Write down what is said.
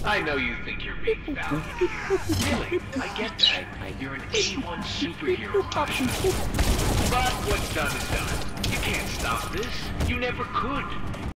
I know you think you're being valiant here. Really, I get that. You're an A1 superhero. But what's done is done. You can't stop this. You never could.